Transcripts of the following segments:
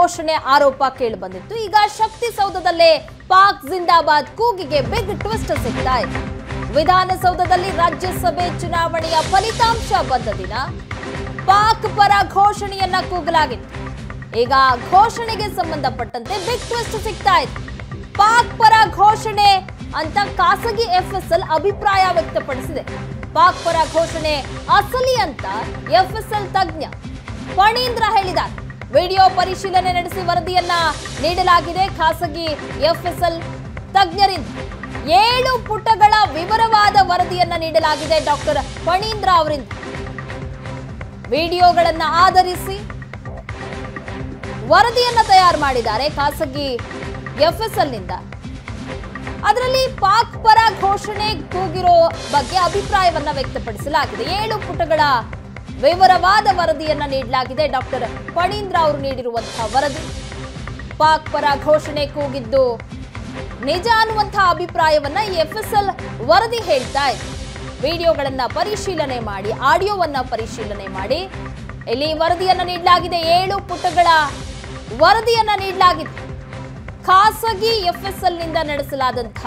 ಘೋಷಣೆ ಆರೋಪ ಕೇಳಿ ಬಂದಿತ್ತು. ಈಗ ಶಕ್ತಿ ಸೌಧದಲ್ಲೇ ಪಾಕ್ ಜಿಂದಾಬಾದ್ ಕೂಗಿಗೆ ಬಿಗ್ ಟ್ವಿಸ್ಟ್ ಸಿಗ್ತಾ ಇದೆ. ವಿಧಾನಸೌಧದಲ್ಲಿ ರಾಜ್ಯಸಭೆ ಚುನಾವಣೆಯ ಫಲಿತಾಂಶ ಬಂದ ದಿನ ಪಾಕ್ ಪರ ಘೋಷಣೆಯನ್ನ ಕೂಗಲಾಗಿತ್ತು. ಈಗ ಘೋಷಣೆಗೆ ಸಂಬಂಧಪಟ್ಟಂತೆ ಬಿಗ್ ಟ್ವಿಸ್ಟ್ ಸಿಗ್ತಾ ಇದೆ. ಪಾಕ್ ಪರ ಘೋಷಣೆ ಅಂತ ಖಾಸಗಿ ಎಫ್ಎಸ್ಎಲ್ ಅಭಿಪ್ರಾಯ ವ್ಯಕ್ತಪಡಿಸಿದೆ. ಪಾಕ್ ಪರ ಘೋಷಣೆ ಅಸಲಿ ಅಂತ ಎಫ್ಎಸ್ಎಲ್ ತಜ್ಞ ಫಣೀಂದ್ರ ಹೇಳಿದ್ದಾರೆ. ವಿಡಿಯೋ ಪರಿಶೀಲನೆ ನಡೆಸಿ ವರದಿಯನ್ನ ನೀಡಲಾಗಿದೆ ಖಾಸಗಿ ಎಫ್ಎಸ್ಎಲ್ ತಜ್ಞರಿಂದ. 7 ಪುಟಗಳ ವಿವರವಾದ ವರದಿಯನ್ನ ನೀಡಲಾಗಿದೆ ಡಾಕ್ಟರ್ ಫಣೀಂದ್ರ ಅವರಿಂದ. ವಿಡಿಯೋಗಳನ್ನ ಆಧರಿಸಿ ವರದಿಯನ್ನ ತಯಾರು ಮಾಡಿದ್ದಾರೆ ಖಾಸಗಿ ಎಫ್ಎಸ್ಎಲ್ ನಿಂದ. ಅದರಲ್ಲಿ ಪಾಕ್ ಪರ ಘೋಷಣೆ ಕೂಗಿರೋ ಬಗ್ಗೆ ಅಭಿಪ್ರಾಯವನ್ನ ವ್ಯಕ್ತಪಡಿಸಲಾಗಿದೆ. 7 ಪುಟಗಳ ವಿವರವಾದ ವರದಿಯನ್ನ ನೀಡಲಾಗಿದೆ. ಡಾಕ್ಟರ್ ಫಣೀಂದ್ರ ಅವರು ನೀಡಿರುವಂತಹ ವರದಿ ಪಾಕ್ ಪರ ಘೋಷಣೆ ಕೂಗಿದ್ದು ನಿಜ ಅನ್ನುವಂತಹ ಅಭಿಪ್ರಾಯವನ್ನ ಎಫ್ಎಸ್ಎಲ್ ವರದಿ ಹೇಳ್ತಾ ಇದೆ. ವಿಡಿಯೋಗಳನ್ನ ಪರಿಶೀಲನೆ ಮಾಡಿ, ಆಡಿಯೋವನ್ನ ಪರಿಶೀಲನೆ ಮಾಡಿ ಇಲ್ಲಿ ವರದಿಯನ್ನ ನೀಡಲಾಗಿದೆ. 7 ಪುಟಗಳ ವರದಿಯನ್ನ ನೀಡಲಾಗಿದೆ. ಖಾಸಗಿ ಎಫ್ಎಸ್ಎಲ್ ನಿಂದ ನಡೆಸಲಾದಂತಹ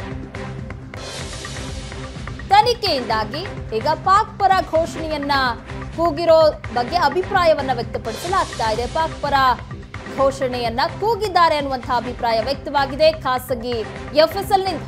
ತನಿಖೆಯಿಂದಾಗಿ ಈಗ ಪಾಕ್ ಪರ ಘೋಷಣೆಯನ್ನ ಕೂಗಿರೋ ಬಗ್ಗೆ ಅಭಿಪ್ರಾಯವನ್ನ ವ್ಯಕ್ತಪಡಿಸಲಾಗ್ತಾ ಇದೆ. ಪಾಕ್ ಪರ ಘೋಷಣೆಯನ್ನ ಕೂಗಿದ್ದಾರೆ ಅನ್ನುವಂತಹ ಅಭಿಪ್ರಾಯ ವ್ಯಕ್ತವಾಗಿದೆ ಖಾಸಗಿ ಎಫ್ಎಸ್ಎಲ್ ನಿಂದ.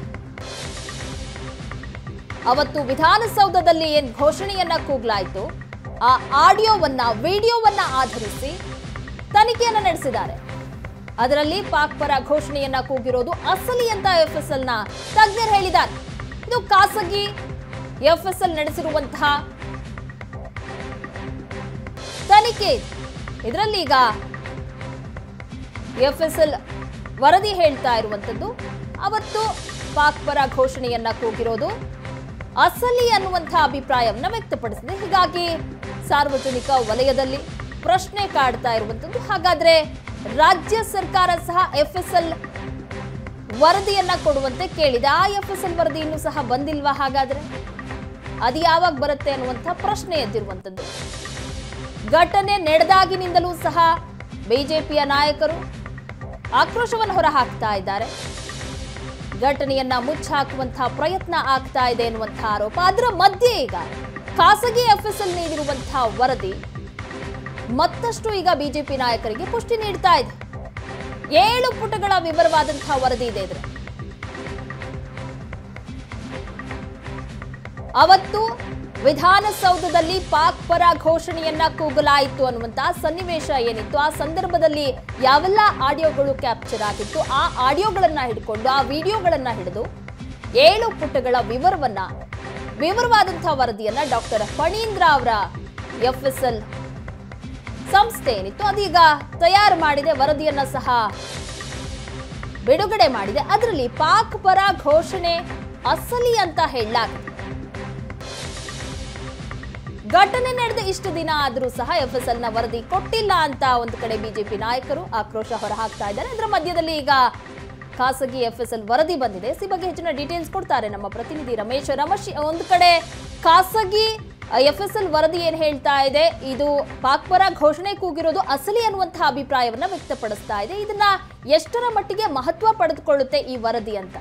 ಅವತ್ತು ವಿಧಾನಸೌಧದಲ್ಲಿ ಏನ್ ಘೋಷಣೆಯನ್ನ ಕೂಗಲಾಯಿತು ಆ ಆಡಿಯೋವನ್ನ ವಿಡಿಯೋವನ್ನ ಆಧರಿಸಿ ತನಿಖೆಯನ್ನ ನಡೆಸಿದ್ದಾರೆ. ಅದರಲ್ಲಿ ಪಾಕ್ ಪರ ಘೋಷಣೆಯನ್ನ ಕೂಗಿರೋದು ಅಸಲಿ ಅಂತ ಎಫ್ಎಸ್ಎಲ್ ನ ತಜ್ಞರು ಹೇಳಿದ್ದಾರೆ. ಇದು ಖಾಸಗಿ ಎಫ್ಎಸ್ಎಲ್ ನಡೆಸಿರುವಂತಹ ತನಿಖೆ. ಇದರಲ್ಲಿ ಈಗ ಎಫ್ಎಸ್ಎಲ್ ವರದಿ ಹೇಳ್ತಾ ಇರುವಂತದ್ದು ಅವತ್ತು ಪಾಕ್ ಪರ ಘೋಷಣೆಯನ್ನ ಕೂಗಿರೋದು ಅಸಲಿ ಅನ್ನುವಂತಹ ಅಭಿಪ್ರಾಯವನ್ನ ವ್ಯಕ್ತಪಡಿಸಿದೆ. ಹೀಗಾಗಿ ಸಾರ್ವಜನಿಕ ವಲಯದಲ್ಲಿ ಪ್ರಶ್ನೆ ಕಾಡ್ತಾ ಇರುವಂತದ್ದು, ಹಾಗಾದ್ರೆ ರಾಜ್ಯ ಸರ್ಕಾರ ಸಹ ಎಫ್ಎಸ್ಎಲ್ ವರದಿಯನ್ನ ಕೊಡುವಂತೆ ಕೇಳಿದೆ. ಆ ಎಫ್ಎಸ್ಎಲ್ ವರದಿ ಇನ್ನೂ ಸಹ ಬಂದಿಲ್ವಾ? ಹಾಗಾದ್ರೆ ಅದು ಯಾವಾಗ ಬರುತ್ತೆ ಅನ್ನುವಂತಹ ಪ್ರಶ್ನೆ ಎದ್ದಿರುವಂತದ್ದು. ಘಟನೆ ನಡೆದಾಗಿನಿಂದಲೂ ಸಹ ಬಿಜೆಪಿಯ ನಾಯಕರು ಆಕ್ರೋಶವನ್ನು ಹೊರಹಾಕ್ತಾ ಇದ್ದಾರೆ. ಘಟನೆಯನ್ನ ಮುಚ್ಚಾಕುವಂತಹ ಪ್ರಯತ್ನ ಆಗ್ತಾ ಇದೆ ಎನ್ನುವಂತಹ ಆರೋಪ. ಅದರ ಮಧ್ಯೆ ಈಗ ಖಾಸಗಿ ಎಫ್ಎಸ್ಎಲ್ ನೀಡಿರುವಂತಹ ವರದಿ ಮತ್ತಷ್ಟು ಈಗ ಬಿಜೆಪಿ ನಾಯಕರಿಗೆ ಪುಷ್ಟಿ ನೀಡ್ತಾ ಇದೆ. 7 ಪುಟಗಳ ವಿವರವಾದಂತಹ ವರದಿ ಇದೆ. ಇದ್ರೆ ಅವತ್ತು ವಿಧಾನಸೌಧದಲ್ಲಿ ಪಾಕ್ ಪರ ಘೋಷಣೆಯನ್ನ ಕೂಗಲಾಯಿತು ಅನ್ನುವಂತಹ ಸನ್ನಿವೇಶ ಏನಿತ್ತು, ಆ ಸಂದರ್ಭದಲ್ಲಿ ಯಾವೆಲ್ಲ ಆಡಿಯೋಗಳು ಕ್ಯಾಪ್ಚರ್ ಆಗಿತ್ತು, ಆ ಆಡಿಯೋಗಳನ್ನ ಹಿಡ್ಕೊಂಡು ಆ ವಿಡಿಯೋಗಳನ್ನ ಹಿಡಿದು 7 ಪುಟಗಳ ವಿವರವಾದಂತಹ ವರದಿಯನ್ನ ಡಾಕ್ಟರ್ ಫಣೀಂದ್ರ ಅವರ ಎಫ್ಎಸ್ಎಲ್ ಸಂಸ್ಥೆ ಏನಿತ್ತು ಅದೀಗ ತಯಾರು ಮಾಡಿದೆ. ವರದಿಯನ್ನ ಸಹ ಬಿಡುಗಡೆ ಮಾಡಿದೆ. ಅದರಲ್ಲಿ ಪಾಕ್ ಪರ ಘೋಷಣೆ ಅಸಲಿ ಅಂತ ಹೇಳಲಾಗಿದೆ. ಘಟನೆ ನಡೆದ ಇಷ್ಟು ದಿನ ಆದರೂ ಸಹ ಎಫ್ಎಸ್ಎಲ್ ನ ವರದಿ ಕೊಟ್ಟಿಲ್ಲ ಅಂತ ಒಂದು ಕಡೆ ಬಿಜೆಪಿ ನಾಯಕರು ಆಕ್ರೋಶ ಹೊರಹಾಕ್ತಾ ಇದ್ದಾರೆ. ಅದರ ಮಧ್ಯದಲ್ಲಿ ಈಗ ಖಾಸಗಿ ಎಫ್ಎಸ್ಎಲ್ ವರದಿ ಬಂದಿದೆ. ಈ ಬಗ್ಗೆ ಹೆಚ್ಚಿನ ಡೀಟೇಲ್ಸ್ ಕೊಡ್ತಾರೆ ನಮ್ಮ ಪ್ರತಿನಿಧಿ ರಮೇಶ್. ಒಂದು ಕಡೆ ಖಾಸಗಿ ಎಫ್ಎಸ್ಎಲ್ ವರದಿ ಏನ್ ಹೇಳ್ತಾ ಇದೆ, ಇದು ಪಾಕ್ ಪರ ಘೋಷಣೆ ಕೂಗಿರೋದು ಅಸಲಿ ಅನ್ನುವಂತಹ ಅಭಿಪ್ರಾಯವನ್ನ ವ್ಯಕ್ತಪಡಿಸ್ತಾ ಇದೆ. ಇದನ್ನ ಎಷ್ಟರ ಮಟ್ಟಿಗೆ ಮಹತ್ವ ಪಡೆದುಕೊಳ್ಳುತ್ತೆ ಈ ವರದಿ ಅಂತ?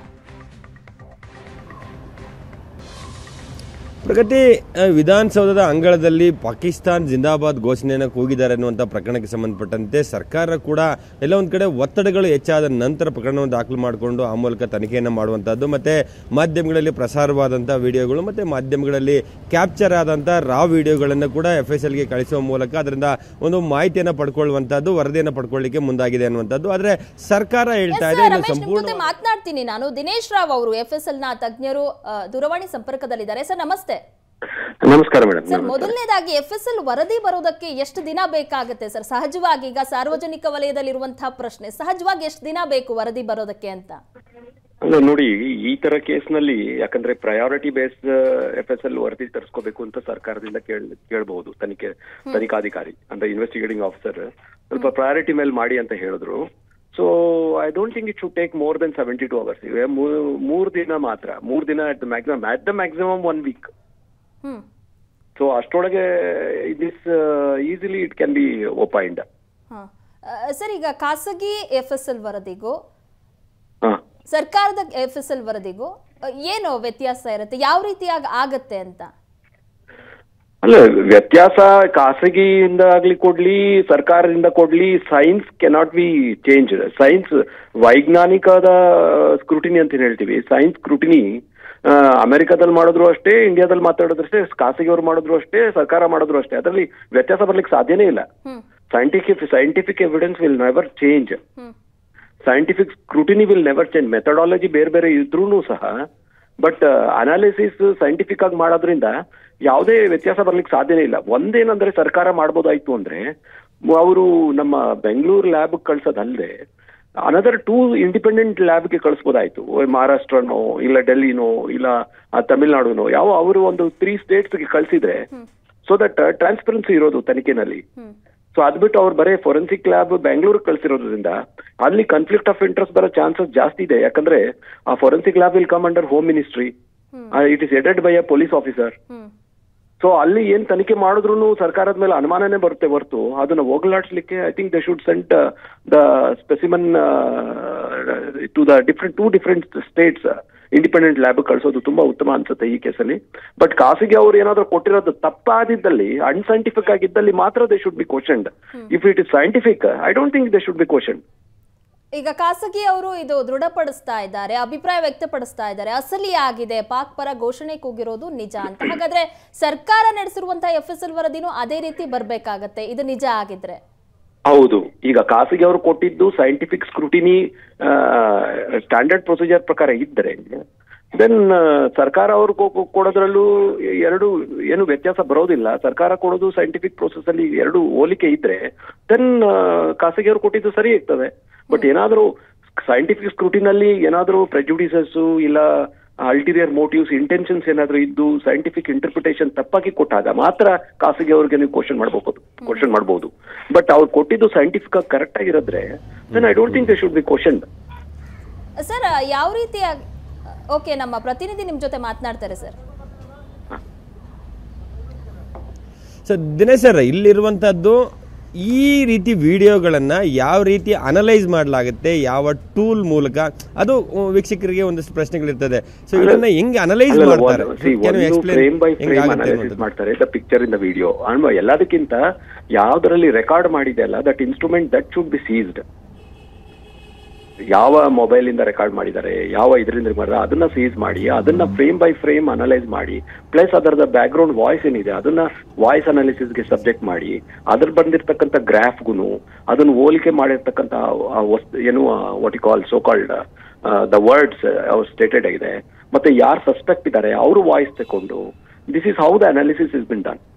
ಪ್ರಗತಿ, ವಿಧಾನಸೌಧದ ಅಂಗಳದಲ್ಲಿ ಪಾಕಿಸ್ತಾನ್ ಜಿಂದಾಬಾದ್ ಘೋಷಣೆಯನ್ನು ಕೂಗಿದ್ದಾರೆ ಅನ್ನುವಂಥ ಪ್ರಕರಣಕ್ಕೆ ಸಂಬಂಧಪಟ್ಟಂತೆ ಸರ್ಕಾರ ಕೂಡ ಎಲ್ಲ ಒಂದು ಕಡೆ ಒತ್ತಡಗಳು ಹೆಚ್ಚಾದ ನಂತರ ಪ್ರಕರಣವನ್ನು ದಾಖಲು ಮಾಡಿಕೊಂಡು ಆ ಮೂಲಕ ತನಿಖೆಯನ್ನು ಮಾಡುವಂಥದ್ದು, ಮತ್ತು ಮಾಧ್ಯಮಗಳಲ್ಲಿ ಪ್ರಸಾರವಾದಂಥ ವಿಡಿಯೋಗಳು ಮತ್ತು ಮಾಧ್ಯಮಗಳಲ್ಲಿ ಕ್ಯಾಪ್ಚರ್ ಆದಂಥ ರಾ ವಿಡಿಯೋಗಳನ್ನು ಕೂಡ ಎಫ್ಎಸ್ಎಲ್ಗೆ ಕಳಿಸುವ ಮೂಲಕ ಅದರಿಂದ ಒಂದು ಮಾಹಿತಿಯನ್ನು ಪಡ್ಕೊಳ್ಳುವಂಥದ್ದು, ವರದಿಯನ್ನು ಪಡ್ಕೊಳ್ಳಿಕ್ಕೆ ಮುಂದಾಗಿದೆ ಅನ್ನುವಂಥದ್ದು. ಆದರೆ ಸರ್ಕಾರ ಹೇಳ್ತಾ ಇದೆ ಸಂಪೂರ್ಣ ಮಾತನಾಡ್ತೀನಿ ನಾನು. ದಿನೇಶ್ ರಾವ್ ಅವರು ಎಫ್ಎಸ್ಎಲ್ ನ ತಜ್ಞರು ದೂರವಾಣಿ ಸಂಪರ್ಕದಲ್ಲಿದ್ದಾರೆ. ಸರ್ ನಮಸ್ತೆ. ನಮಸ್ಕಾರ ಮೇಡಮ್. ಸರ್, ಮೊದಲನೇದಾಗಿ ಎಫ್ಎಸ್ಎಲ್ ವರದಿ ಬರೋದಕ್ಕೆ ಎಷ್ಟು ದಿನ ಬೇಕಾಗುತ್ತೆ ಸರ್? ಸಹಜವಾಗಿ ಈಗ ಸಾರ್ವಜನಿಕ ವಲಯದಲ್ಲಿರುವಂತಹ ಪ್ರಶ್ನೆ, ಸಹಜವಾಗಿ ಎಷ್ಟು ದಿನ ಬೇಕು ವರದಿ ಬರೋದಕ್ಕೆ ಅಂತ? ನೋಡಿ, ಈ ತರ ಕೇಸ್ನಲ್ಲಿ ಯಾಕಂದ್ರೆ ಪ್ರಯಾರಿಟಿ ಬೇಸ್ಡ್ ಎಫ್ಎಸ್ಎಲ್ ವರದಿ ತರಿಸ್ಕೋಬೇಕು ಅಂತ ಸರ್ಕಾರದಿಂದ ಕೇಳಬಹುದು. ತನಿಖಾಧಿಕಾರಿ ಅಂದ್ರೆ ಇನ್ವೆಸ್ಟಿಗೇಟಿಂಗ್ ಆಫೀಸರ್ ಸ್ವಲ್ಪ ಪ್ರಯಾರಿಟಿ ಮೇಲೆ ಮಾಡಿ ಅಂತ ಹೇಳಿದ್ರು. So I don't think it should take more than 72 hours. ಇವೆ 3 ದಿನ ಮಾತ್ರ. 3 ದಿನ at the maximum 1 week. So ಅಷ್ಟೊಳಗೆ this easily it can be opened. Sir, ಈಗ ಖಾಸಗಿ FSL ವರದಿಗೂ ಹಾ ಸರ್ಕಾರದ FSL ವರದಿಗೂ ಏನು ವ್ಯತ್ಯಾಸ ಇರುತ್ತೆ, ಯಾವ ರೀತಿಯಾಗಿ ಆಗತ್ತೆ ಅಂತ? ಅಲ್ಲ, ವ್ಯತ್ಯಾಸ ಖಾಸಗಿಯಿಂದ ಆಗ್ಲಿ ಕೊಡ್ಲಿ ಸರ್ಕಾರದಿಂದ ಕೊಡ್ಲಿ, science cannot be change. Science ವೈಜ್ಞಾನಿಕದ ಸ್ಕ್ರೂಟಿನಿ ಅಂತ ಹೇಳ್ತೀವಿ. ಸೈನ್ಸ್ ಸ್ಕ್ರೂಟಿನಿ ಅಮೆರಿಕಾದಲ್ಲಿ ಮಾಡಿದ್ರು ಅಷ್ಟೇ, ಇಂಡಿಯಾದಲ್ಲಿ ಮಾತಾಡಿದ್ರು ಅಷ್ಟೇ, ಖಾಸಗಿಯವರು ಮಾಡಿದ್ರು ಅಷ್ಟೇ, ಸರ್ಕಾರ ಮಾಡಿದ್ರು ಅಷ್ಟೇ. ಅದರಲ್ಲಿ ವ್ಯತ್ಯಾಸ ಬರ್ಲಿಕ್ಕೆ ಸಾಧ್ಯನೇ ಇಲ್ಲ. Scientific evidence will never change. Scientific scrutiny will never change. Methodology ಬೇರೆ ಬೇರೆ ಇದ್ರೂ ಸಹ, ಬಟ್ ಅನಾಲಿಸಿಸ್ ಸೈಂಟಿಫಿಕ್ ಆಗಿ ಮಾಡೋದ್ರಿಂದ ಯಾವುದೇ ವ್ಯತ್ಯಾಸ ಬರ್ಲಿಕ್ಕೆ ಸಾಧ್ಯನೇ ಇಲ್ಲ. ಒಂದೇನಂದ್ರೆ ಸರ್ಕಾರ ಮಾಡ್ಬೋದಾಯ್ತು ಅಂದ್ರೆ, ಅವರು ನಮ್ಮ ಬೆಂಗಳೂರು ಲ್ಯಾಬ್ ಕಳ್ಸೋದಲ್ಲದೆ ಅನದರ್ 2 ಇಂಡಿಪೆಂಡೆಂಟ್ ಲ್ಯಾಬ್ಗೆ ಕಳಿಸ್ಬೋದಾಯ್ತು. ಮಹಾರಾಷ್ಟ್ರನೋ ಇಲ್ಲ ಡೆಲ್ಲಿನೋ ಇಲ್ಲ ತಮಿಳ್ನಾಡುನೋ, ಯಾವ ಅವರು ಒಂದು 3 ಸ್ಟೇಟ್ಸ್ಗೆ ಕಳ್ಸಿದ್ರೆ ಸೊ ದಟ್ ಟ್ರಾನ್ಸ್ಪರೆನ್ಸಿ ಇರೋದು ತನಿಖೆನಲ್ಲಿ. ಸೊ ಅದ್ಬಿಟ್ಟು ಅವ್ರು ಬರೀ ಫೋರೆನ್ಸಿಕ್ ಲ್ಯಾಬ್ ಬೆಂಗಳೂರಿಗೆ ಕಳ್ಸಿರೋದ್ರಿಂದ ಅಲ್ಲಿ ಕಾನ್ಫ್ಲಿಕ್ಟ್ ಆಫ್ ಇಂಟ್ರೆಸ್ಟ್ ಬರೋ ಚಾನ್ಸಸ್ ಜಾಸ್ತಿ ಇದೆ. ಯಾಕಂದ್ರೆ ಆ forensic lab will come under home ministry, it is headed by a police officer. So ಅಲ್ಲಿ ಏನ್ ತನಿಖೆ ಮಾಡಿದ್ರು ಸರ್ಕಾರದ ಮೇಲೆ ಅನುಮಾನನೇ ಬರುತ್ತೆ ಹೊರತು ಅದನ್ನ ಹೋಗಲಾಡಿಸ್ಲಿಕ್ಕೆ I think they should send the specimen to the two different states independent lab ಕಳಿಸೋದು ತುಂಬಾ ಉತ್ತಮ ಅನ್ಸುತ್ತೆ ಈ ಕೇಸಲ್ಲಿ. ಬಟ್ ಖಾಸಗಿ ಅವ್ರು ಏನಾದ್ರು ಕೊಟ್ಟಿರೋದು ತಪ್ಪಾದಿದ್ದಲ್ಲಿ, ಅನ್ಸೈಂಟಿಫಿಕ್ ಆಗಿದ್ದಲ್ಲಿ ಮಾತ್ರ they should be questioned. If it is scientific, I don't think they should be questioned. ಈಗ ಖಾಸಗಿ ಅವರು ಇದು ದೃಢಪಡಿಸ್ತಾ ಇದ್ದಾರೆ, ಅಭಿಪ್ರಾಯ ವ್ಯಕ್ತಪಡಿಸ್ತಾ ಇದ್ದಾರೆ, ಅಸಲಿ ಆಗಿದೆ, ಪಾಕ್ ಪರ ಘೋಷಣೆ ಕೂಗಿರೋದು ನಿಜ ಅಂತ. ಹಾಗಾದ್ರೆ ಸರ್ಕಾರ ನಡೆಸಿರುವಂತಹ FSL ವರದಿನೂ ಅದೇ ರೀತಿ ಬರ್ಬೇಕಾಗತ್ತೆ, ಇದು ನಿಜ ಆಗಿದ್ರೆ? ಹೌದು. ಈಗ ಖಾಸಗಿ ಅವರು ಕೊಟ್ಟಿದ್ದು ಸೈಂಟಿಫಿಕ್ ಸ್ಕ್ರೂಟಿನಿ ಸ್ಟ್ಯಾಂಡರ್ಡ್ ಪ್ರೊಸೀಜರ್ ಪ್ರಕಾರ ಇದ್ದರೆ, ದೆನ್ ಸರ್ಕಾರ ಅವರು ಕೊಡೋದ್ರಲ್ಲೂ ಏನು ವ್ಯತ್ಯಾಸ ಬರೋದಿಲ್ಲ. ಸರ್ಕಾರ ಕೊಡೋದು ಸೈಂಟಿಫಿಕ್ ಪ್ರೋಸೆಸ್ ಅಲ್ಲಿ ಎರಡು ಹೋಲಿಕೆ ಇದ್ರೆ ದೆನ್ ಖಾಸಗಿ ಅವರು ಕೊಟ್ಟಿದ್ದು ಸರಿ ಇರ್ತದೆ. ಬಟ್ ಏನಾದರೂ ಸೈಂಟಿಫಿಕ್ ಸ್ಕ್ರೂಟಿನಲ್ಲಿ ಏನಾದರೂ ಪ್ರೆಜುಡಿಸಸ್ ಇಲ್ಲ ಅಲ್ಟೀರಿಯರ್ ಮೋಟಿವ್ಸ್, ಇಂಟೆನ್ಷನ್ಸ್ ಏನಾದರೂ ಇದ್ದು ಸೈಂಟಿಫಿಕ್ ಇಂಟರ್ಪ್ರಿಟೇಷನ್ ತಪ್ಪಾಗಿ ಕೊಟ್ಟಾಗ ಮಾತ್ರ ಖಾಸಗಿ ಅವ್ರಿಗೆ ನೀವು ಕ್ವಶನ್ ಮಾಡಬಹುದು. ಬಟ್ ಅವ್ರು ಕೊಟ್ಟಿದ್ದು ಸೈಂಟಿಫಿಕ್ ಆಗಿ ಕರೆಕ್ಟ್ ಆಗಿರೋದ್ರೆ then I don't think they should be questioned. Sir, ಯಾವ ರೀತಿಯಾಗಿ? ಓಕೆ, ನಮ್ಮ ಪ್ರತಿನಿಧಿ ನಿಮ್ ಜೊತೆ ಮಾತನಾಡ್ತಾರೆ ಸರ್. ಸರ್ ದಿನೇಶ್ ಸರ್, ಇಲ್ಲಿರುವಂತದ್ದು ಈ ರೀತಿ ವಿಡಿಯೋಗಳನ್ನ ಯಾವ ರೀತಿ ಅನಲೈಸ್ ಮಾಡಲಾಗುತ್ತೆ, ಯಾವ ಟೂಲ್ ಮೂಲಕ, ಅದು ವೀಕ್ಷಕರಿಗೆ ಒಂದಷ್ಟು ಪ್ರಶ್ನೆಗಳಿರ್ತದೆ. ಸೊ ಇದನ್ನ ಹೆಂಗೆ ಅನಲೈಸ್ ಮಾಡ್ತಾರೆ, ಮಾಡ್ತಾರೆ the picture in the video. ಎಲ್ಲದಕ್ಕಿಂತ ಯಾವ್ದ್ರಲ್ಲಿ ರೆಕಾರ್ಡ್ ಮಾಡಿದೆ ಅಲ್ಲ, that instrument that should be seized. ಯಾವ ಮೊಬೈಲ್ ಇಂದ ರೆಕಾರ್ಡ್ ಮಾಡಿದ್ದಾರೆ, ಯಾವ ಇದರಿಂದ ಮಾಡಿದ್ರೆ ಅದನ್ನ ಸೀಸ್ ಮಾಡಿ, ಅದನ್ನ ಫ್ರೇಮ್ ಬೈ ಫ್ರೇಮ್ ಅನಲೈಸ್ ಮಾಡಿ, ಪ್ಲಸ್ ಅದರದ ಬ್ಯಾಕ್ ಗ್ರೌಂಡ್ ವಾಯ್ಸ್ ಏನಿದೆ ಅದನ್ನ ವಾಯ್ಸ್ ಅನಾಲಿಸಿಸ್ಗೆ ಸಬ್ಜೆಕ್ಟ್ ಮಾಡಿ, ಅದ್ರ ಬಂದಿರ್ತಕ್ಕಂಥ ಗ್ರಾಫ್ಗೂ ಅದನ್ನ ಹೋಲಿಕೆ ಮಾಡಿರ್ತಕ್ಕಂಥ ಏನು what you call so called the words stated ಆಗಿದೆ, ಮತ್ತೆ ಯಾರು ಸಸ್ಪೆಕ್ಟ್ ಇದ್ದಾರೆ ಅವರು ವಾಯ್ಸ್ ತಗೊಂಡು, this is how the analysis is been done.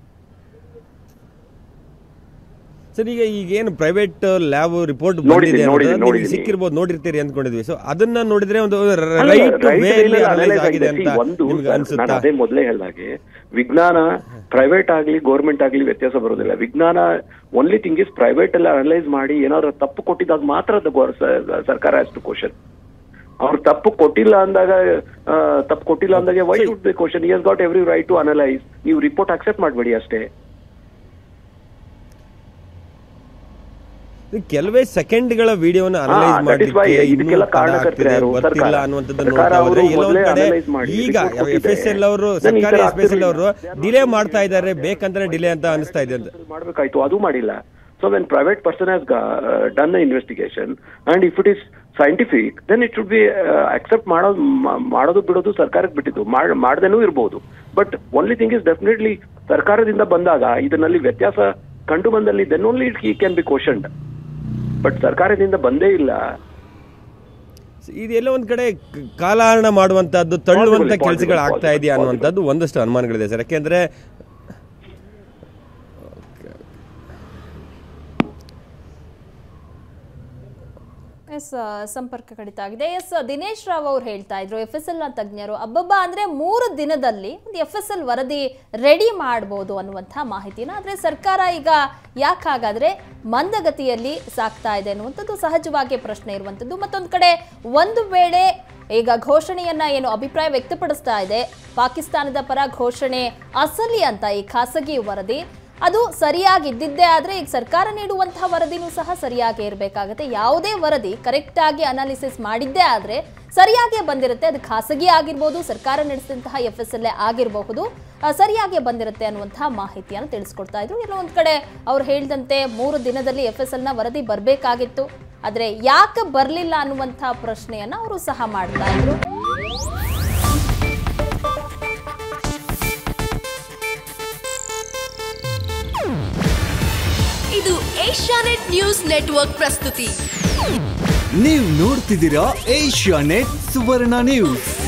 Sir, ಈಗೇನು ಪ್ರೈವೇಟ್ ಲ್ಯಾಬ್ ರಿಪೋರ್ಟ್ ಸಿಕ್ಕಿರ್ಬೋದು, ನೋಡಿರ್ತೀರಿ ಅಂದ್ಕೊಂಡಿದ್ವಿ. ಸೊ ಅದನ್ನ ನೋಡಿದ್ರೆ ಒಂದು ರೈಟ್ ವೇಲಿ ಅನಲೈಸ್ ಆಗಿದೆ ಅಂತ ನಿಮ್ಗೆ ಅನ್ಸುತ್ತಾ? ನಾನು ಅದೇ ಮೊದಲೇ ಹೇಳಿದಾಗೆ, ವಿಜ್ಞಾನ ಪ್ರೈವೇಟ್ ಆಗ್ಲಿ ಗೌರ್ಮೆಂಟ್ ಆಗ್ಲಿ ವ್ಯತ್ಯಾಸ ಬರೋದಿಲ್ಲ. ವಿಜ್ಞಾನ ಓನ್ಲಿ ಥಿಂಗ್ ಇಸ್ ಪ್ರೈವೇಟ್ ಎಲ್ಲ ಅನಲೈಸ್ ಮಾಡಿ ಏನಾದ್ರು ತಪ್ಪು ಕೊಟ್ಟಿದಾಗ ಮಾತ್ರ ಸರ್ಕಾರ ಹ್ಯಾಸ್ ಟು ಕ್ವಶನ್. ಅವ್ರು ತಪ್ಪು ಕೊಟ್ಟಿಲ್ಲ ಅಂದಾಗ why should be question? He has got every right to analyse. ನೀವು ರಿಪೋರ್ಟ್ ಅಕ್ಸೆಪ್ಟ್ ಮಾಡಬೇಡಿ ಅಷ್ಟೇ. ಕೆಲವೇ ಸೆಕೆಂಡ್ಗಳ ವಿಡಿಯೋನ ಅನಲೈಸ್ ಮಾಡಲಿಕ್ಕೆ ಗೊತ್ತಿಲ್ಲ ಅನ್ನುವಂಥದ್ದು ನೋಡ್ತಾ ಹೋದ್ರೆ ಎಲ್ಲೊಂದ್ ಕಡೆ ಈಗ FSL ಅವರು, ಸರ್ಕಾರಿ FSL ಅವರು ಡಿಲೇ ಮಾಡ್ತಾ ಇದ್ದಾರೆ, ಬೇಕಂದ್ರೆ ಡಿಲೇ ಅಂತ ಅನಿಸ್ತಾ ಇದೆ ಅಂತ. ಮಾಡ್ಬೇಕಾಯ್ತು, ಅದು ಮಾಡಿಲ್ಲ. So when private person has done the investigation and if it is scientific then it should be accept ಮಾಡೋದು ಬಿಡೋದು ಸರ್ಕಾರಕ್ಕೆ ಬಿಟ್ಟಿದ್ದು. ಮಾಡದೇನೂ ಇರಬಹುದು. But only thing is definitely ಸರ್ಕಾರದಿಂದ ಬಂದಾಗ ಇದರಲ್ಲಿ ವ್ಯತ್ಯಾಸ ಕಂಡು ಬಂದಲ್ಲಿ then only it can be questioned. But ಸರ್ಕಾರದಿಂದ ಬಂದೇ ಇಲ್ಲ. ಇದೆಲ್ಲ ಒಂದ್ ಕಡೆ ಕಾಲಹರಣ ಮಾಡುವಂತಹದ್ದು, ತಳ್ಳುವಂತ ಕೆಲಸಗಳು ಆಗ್ತಾ ಇದೆಯಾ ಅನ್ನುವಂಥದ್ದು ಒಂದಷ್ಟು ಅನುಮಾನಗಳಿದೆ ಸರ್. ಯಾಕೆಂದ್ರೆ ಸಂಪರ್ಕ ಕಡಿತ ಆಗಿದೆ. ದಿನೇಶ್ ರಾವ್ ಅವರು ಹೇಳ್ತಾ ಇದ್ರು, FSL ನ ತಜ್ಞರು ಅಬ್ಬಬ್ಬ ಅಂದ್ರೆ 3 ದಿನದಲ್ಲಿ ಒಂದು FSL ವರದಿ ರೆಡಿ ಮಾಡಬಹುದು ಅನ್ನುವಂತಹ ಮಾಹಿತಿನ. ಆದ್ರೆ ಸರ್ಕಾರ ಈಗ ಯಾಕಾಗಾದ್ರೆ ಮಂದಗತಿಯಲ್ಲಿ ಸಾಕ್ತಾ ಇದೆ ಅನ್ನುವಂಥದ್ದು ಸಹಜವಾಗಿ ಪ್ರಶ್ನೆ ಇರುವಂಥದ್ದು. ಮತ್ತೊಂದು ಕಡೆ ಒಂದು ವೇಳೆ ಈಗ ಘೋಷಣೆಯನ್ನ ಏನು ಅಭಿಪ್ರಾಯ ವ್ಯಕ್ತಪಡಿಸ್ತಾ ಇದೆ, ಪಾಕಿಸ್ತಾನದ ಪರ ಘೋಷಣೆ ಅಸಲಿ ಅಂತ ಈ ಖಾಸಗಿ ವರದಿ, ಅದು ಸರಿಯಾಗಿ ಇದ್ದಿದ್ದೇ ಆದರೆ ಈಗ ಸರ್ಕಾರ ನೀಡುವಂತಹ ವರದಿನೂ ಸಹ ಸರಿಯಾಗಿ ಇರಬೇಕಾಗುತ್ತೆ. ಯಾವುದೇ ವರದಿ ಕರೆಕ್ಟ್ ಆಗಿ ಅನಾಲಿಸಿಸ್ ಮಾಡಿದ್ದೇ ಆದರೆ ಸರಿಯಾಗಿ ಬಂದಿರುತ್ತೆ. ಅದು ಖಾಸಗಿ ಆಗಿರ್ಬೋದು, ಸರ್ಕಾರ ನಡೆಸಿದಂತಹ FSLA ಆಗಿರಬಹುದು, ಸರಿಯಾಗಿ ಬಂದಿರುತ್ತೆ ಅನ್ನುವಂತಹ ಮಾಹಿತಿಯನ್ನು ತಿಳಿಸ್ಕೊಡ್ತಾ ಇದ್ರು. ಇನ್ನೂ ಒಂದು ಕಡೆ ಅವ್ರು ಹೇಳಿದಂತೆ 3 ದಿನದಲ್ಲಿ FSLನ ವರದಿ ಬರಬೇಕಾಗಿತ್ತು, ಆದರೆ ಯಾಕೆ ಬರಲಿಲ್ಲ ಅನ್ನುವಂತಹ ಪ್ರಶ್ನೆಯನ್ನ ಅವರು ಸಹ ಮಾಡ್ತಾ ಇದ್ರು. ಇದು ಏಷ್ಯಾನೆಟ್ ನ್ಯೂಸ್ ನೆಟ್ವರ್ಕ್ ಪ್ರಸ್ತುತಿ. ನೀವು ನೋಡ್ತಿದ್ದೀರಾ ಏಷ್ಯಾನೆಟ್ ಸುವರ್ಣ ನ್ಯೂಸ್.